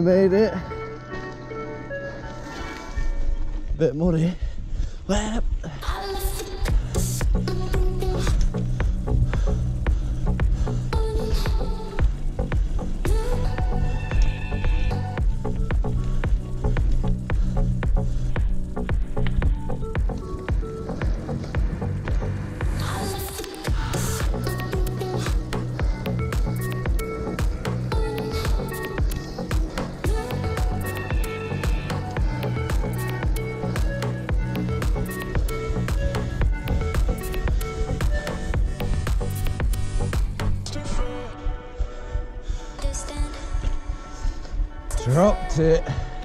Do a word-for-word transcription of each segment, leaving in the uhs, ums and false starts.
made it. Bit muddy. Well, dropped it.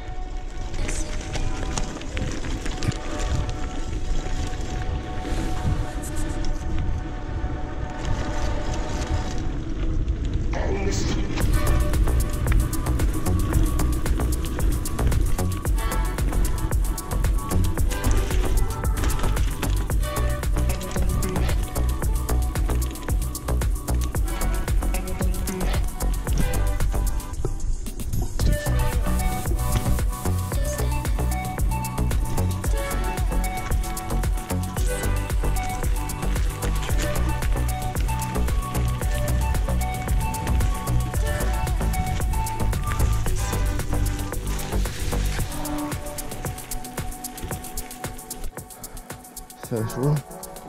First one.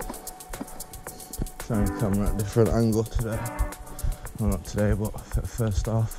Trying to camera at a different angle today. Well, not today, but first off.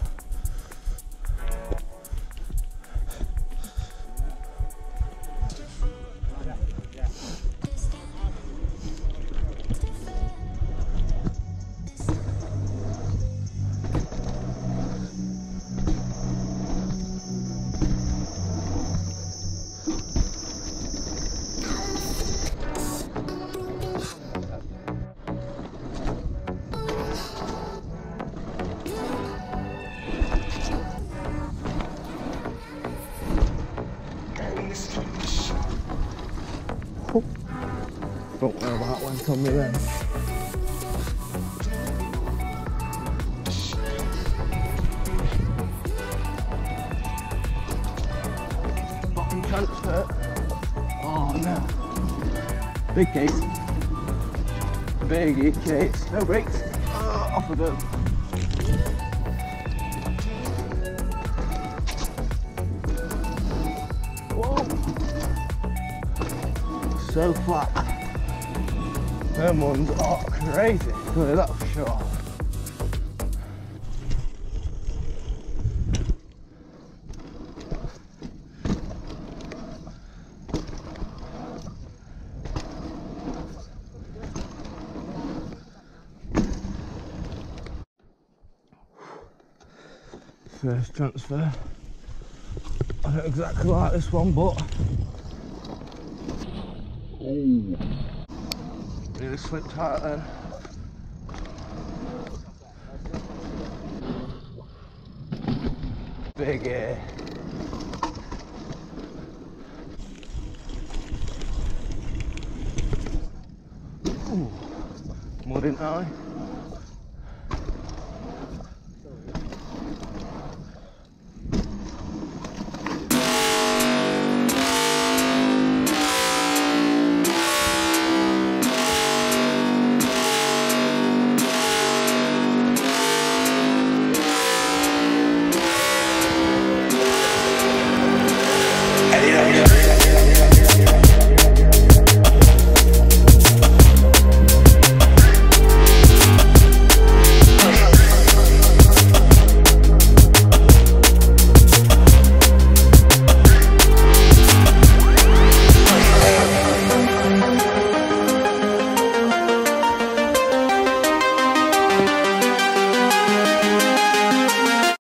Don't know about when come me then. Fucking transfer. Oh no. Big case. Big case. No brakes. Oh, off of them. Whoa. So flat. Them ones are crazy, clear that for sure. First transfer. I don't exactly like this one, but ooh. Really slipped out then. Big air. Ooh. Mud, didn't I?